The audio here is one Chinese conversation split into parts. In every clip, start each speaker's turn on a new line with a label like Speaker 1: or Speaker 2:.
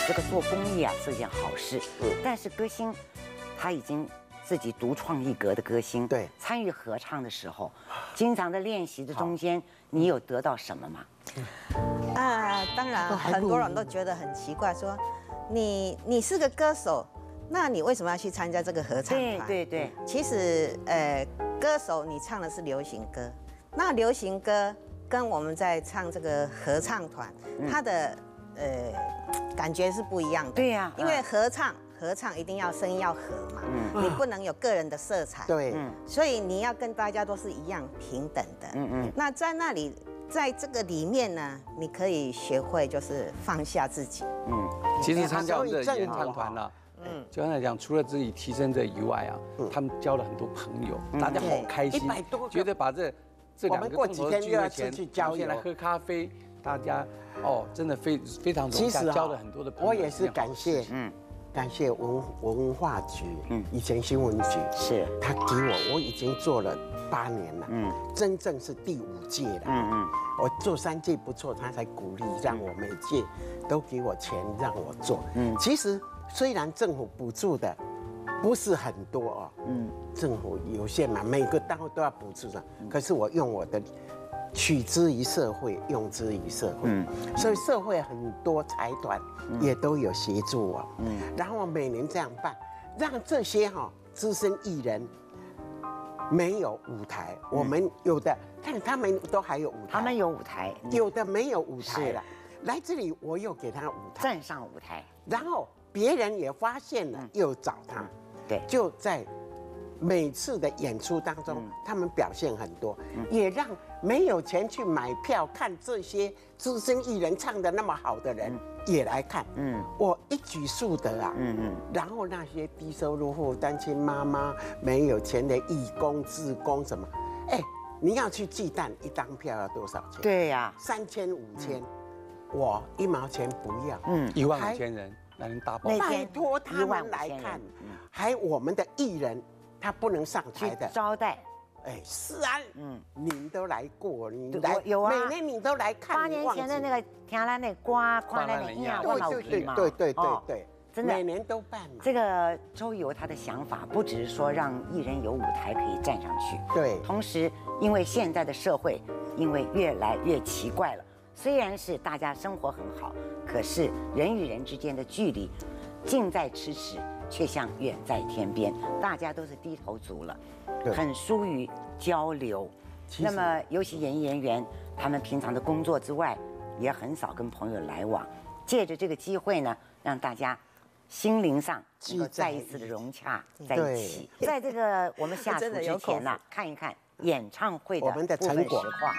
Speaker 1: 这个做公益啊是件好事。但是歌星，他已经自己独创一格的歌星，
Speaker 2: 对，
Speaker 1: 参与合唱的时候，经常在练习的中间，你有得到什么吗？
Speaker 3: 当然，很多人都觉得很奇怪，说你是个歌手，那你为什么要去参加这个合唱团？
Speaker 1: 对。
Speaker 3: 其实歌手你唱的是流行歌，那流行歌跟我们在唱这个合唱团，它的感觉是不一样的。
Speaker 1: 对呀，
Speaker 3: 因为合唱一定要声音要合嘛，你不能有个人的色彩。
Speaker 2: 对，
Speaker 3: 所以你要跟大家都是一样平等的。那在那里，在这个里面呢，你可以学会就是放下自己。
Speaker 4: 其实参加我们的演唱团呢，就刚才讲，除了自己提升这以外啊，他们交了很多朋友，大家好开心
Speaker 2: 100多个，
Speaker 4: 觉得把这2个共同的聚会前，
Speaker 2: 先
Speaker 4: 来喝咖啡，大家真的非常融洽，交了很多的朋友。
Speaker 2: 我也是感谢文化局，以前新闻局
Speaker 1: 是
Speaker 2: 他给我已经做了8年了，真正是第5届了，我做3届不错，他才鼓励让我每届都给我钱让我做，其实虽然政府补助的不是很多政府有限嘛，每个单位都要补助的，可是我用我的取之于社会，用之于社会，所以社会很多财团也都有协助我，然后每年这样办，让这些资深艺人没有舞台，我们有的看他们都还有舞台，
Speaker 1: 他们有舞台，
Speaker 2: 有的没有舞台了，来这里我又给他舞台，
Speaker 1: 站上舞台，
Speaker 2: 然后别人也发现了，又找他，
Speaker 1: 对，
Speaker 2: 就在每次的演出当中，他们表现很多，也让没有钱去买票看这些资深艺人唱的那么好的人也来看，我一举数得啊，然后那些低收入户、单亲妈妈、没有钱的义工、志工什么，你要去忌惮一张票要多少钱？
Speaker 1: 对呀
Speaker 2: ，3000、5000，我1毛钱不要
Speaker 4: ，15000人来人大包，
Speaker 2: 拜托他们来看，还我们的艺人。他不能上台的
Speaker 1: 招待，
Speaker 2: 是啊，你都来过，你
Speaker 1: 来有啊，
Speaker 2: 每年你都来看。
Speaker 1: 8年前的那个听咱那瓜，看咱那样，
Speaker 2: 对，
Speaker 1: 真的
Speaker 2: 每年都办嘛。
Speaker 1: 这个周游他的想法不只是说让艺人有舞台可以站上去，
Speaker 2: 对，
Speaker 1: 同时因为现在的社会因为越来越奇怪了，虽然是大家生活很好，可是人与人之间的距离近在咫尺。却像远在天边，大家都是低头族了，很疏于交流。那么，尤其演艺人员，他们平常的工作之外，也很少跟朋友来往。借着这个机会呢，让大家心灵上能够再一次的融洽在一起。在这个我们下厨之前呢，看一看演唱会的部分实况。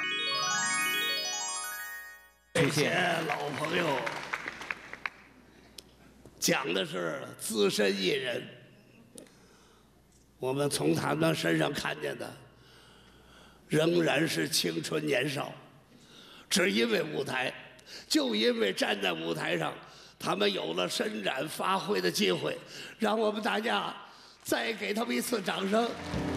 Speaker 5: 谢谢老朋友。讲的是资深艺人，我们从他们身上看见的仍然是青春年少，只因为舞台，就因为站在舞台上，他们有了伸展发挥的机会，让我们大家再给他们一次掌声。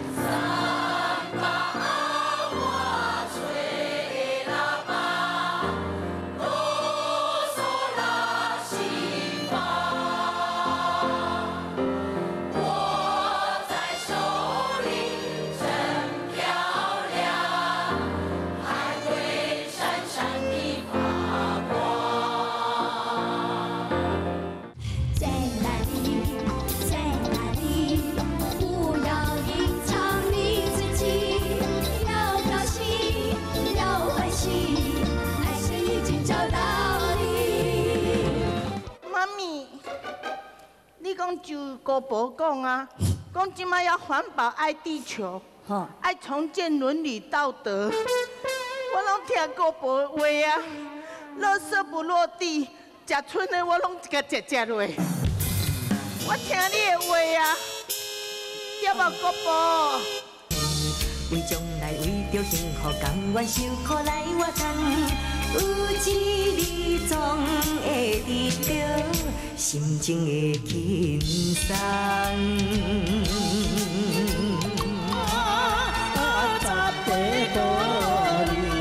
Speaker 6: 就国宝讲啊，讲今麦要环保爱地球，爱重建伦理道德。我拢听国宝的话啊，垃圾不落地，食剩的我拢一个食落。我听你的话啊，对无国宝？
Speaker 7: 为将来为着幸福，甘愿受苦来活撑。有一日总会得到心情的轻松。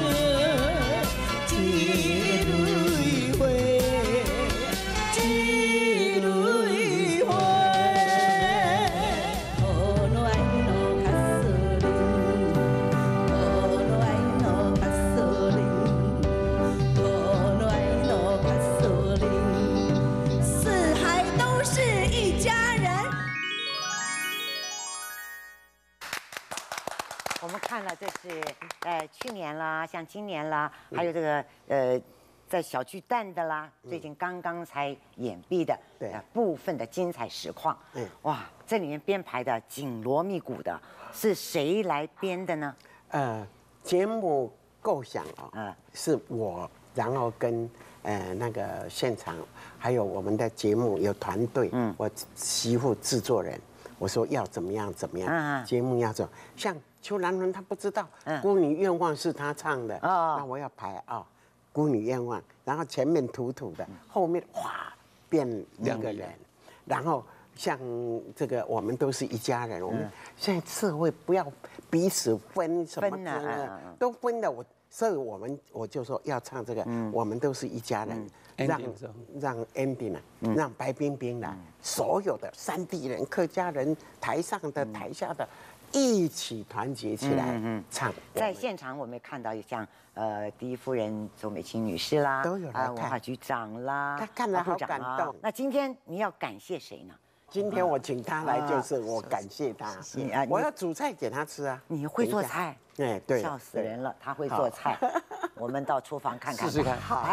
Speaker 7: 一蕊花，一
Speaker 1: 去年啦，像今年啦，还有这个在小巨蛋的啦，最近刚刚才演毕的，
Speaker 2: 对
Speaker 1: 部分的精彩实况。哇，这里面编排的紧锣密鼓的，是谁来编的呢？
Speaker 2: 节目构想是我，然后跟那个现场还有我们的节目有团队，我媳妇制作人，我说要怎么样怎么样，节目要走，像邱兰伦他不知道《孤女愿望》是他唱的，那我要排孤女愿望，然后前面土土的，后面哗变两个人，然后像这个我们都是一家人，我们现在社会不要彼此分什么都分的，所以我就说要唱这个，我们都是一家人，让 ending 让白冰冰的所有的山地人、客家人，台上的台下的。一起团结起来唱，
Speaker 1: 在现场我们也看到，像第一夫人周美青女士啦，
Speaker 2: 都有来看，
Speaker 1: 文化局长啦，
Speaker 2: 他看了好感动。
Speaker 1: 那今天你要感谢谁呢？
Speaker 2: 今天我请他来，就是我感谢他，我要煮菜给他吃啊。
Speaker 1: 你会做菜？
Speaker 2: 哎，对，
Speaker 1: 笑死人了，他会做菜。我们到厨房看看，
Speaker 4: 试试看。
Speaker 1: 好，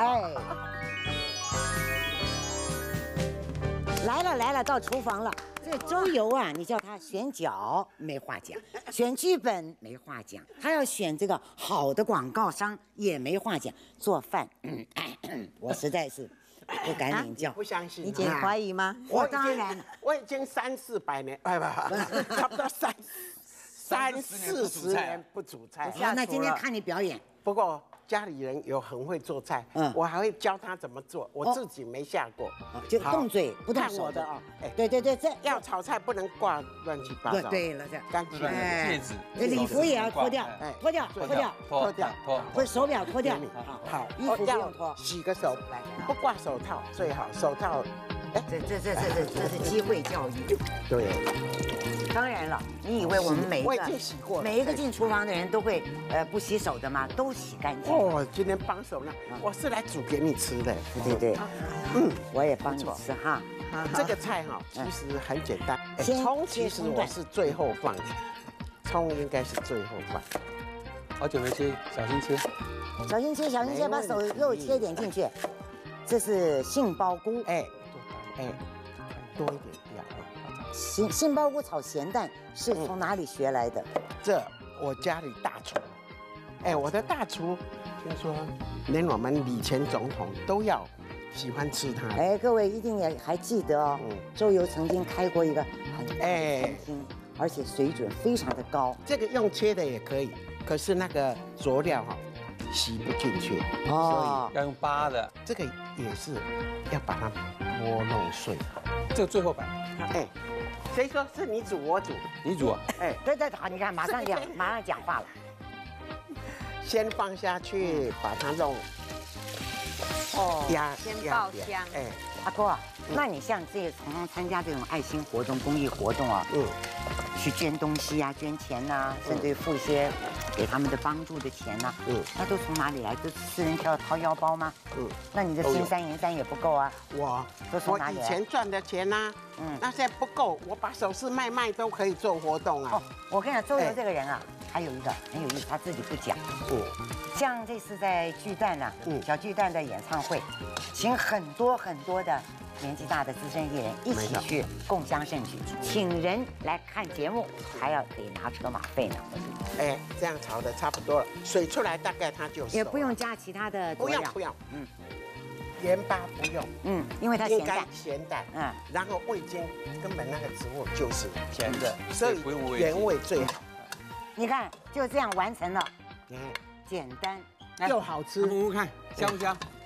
Speaker 1: 来了，到厨房了。这周游啊，你叫他选角没话讲，选剧本没话讲，他要选这个好的广告商也没话讲，做饭，我实在是不敢领教。
Speaker 2: 不相信？
Speaker 3: 你姐怀疑吗？
Speaker 1: 我当然，
Speaker 2: 我已经300-400年，差不多30-40年不煮菜。
Speaker 1: 那今天看你表演。
Speaker 2: 不过家里人有很会做菜，我还会教他怎么做，我自己没下过，
Speaker 1: 就动嘴不动手的啊。对，这
Speaker 2: 要炒菜不能挂乱七八糟。
Speaker 1: 对了，这
Speaker 2: 干净
Speaker 4: 戒指，
Speaker 1: 礼服也要脱掉，脱掉，不是手表脱掉。
Speaker 2: 好，
Speaker 1: 衣服不用脱，
Speaker 2: 洗个手，不挂手套最好，手套。
Speaker 1: 这是机会教育。
Speaker 2: 对。
Speaker 1: 当然了，你以为我们每一个进厨房的人都会不洗手的吗？都洗干净。
Speaker 2: 今天帮手呢，我是来煮给你吃的。
Speaker 1: 对，我也帮你吃哈。
Speaker 2: 这个菜其实很简单，葱其实我是最后放的，葱应该是最后放。
Speaker 4: 好久没切，小心切。
Speaker 1: 小心切，把手肉切点进去。这是杏鲍菇，多一点料。杏鲍菇炒咸蛋是从哪里学来的？
Speaker 2: 这我家里大厨，我的大厨听说连我们以前总统都要喜欢吃它。
Speaker 1: 各位一定也还记得哦，周游曾经开过一个很大的餐厅，而且水准非常的高。
Speaker 2: 这个用切的也可以，可是那个佐料吸不进去，所以
Speaker 4: 要用扒的。
Speaker 2: 这个也是要把它拨弄碎。
Speaker 4: 这个最后摆。
Speaker 2: 谁说是你煮我煮？
Speaker 4: 你煮啊？
Speaker 1: 对，好，你看马上讲话了。
Speaker 2: 先放下去，把它弄
Speaker 3: 先爆香。
Speaker 1: 阿哥，那你像这些常常参加这种爱心活动、公益活动啊，去捐东西啊、捐钱呐，甚至付一些给他们的帮助的钱呐，那都从哪里来？都私人掏腰包吗？那你的金山银山也不够啊。
Speaker 2: 我以前赚的钱呐，那现在不够，我把首饰卖都可以做活动啊。
Speaker 1: 我跟你讲，周游这个人啊，还有一个很有意思，他自己不讲。像这次在巨蛋呐，小巨蛋的演唱会，请很多的年纪大的资深艺人一起去共襄盛举，请人来看节目，还要可以拿车马费呢。
Speaker 2: 这样炒的差不多了，水出来大概它就熟了，
Speaker 1: 也不用加其他的佐料，
Speaker 2: 不用，盐巴不用，
Speaker 1: 因为它
Speaker 2: 咸蛋，然后味精根本那个植物就是
Speaker 4: 咸的，
Speaker 2: 所以原味最好。
Speaker 1: 你看就这样完成了，简单
Speaker 2: 又好吃，
Speaker 4: 看香不香？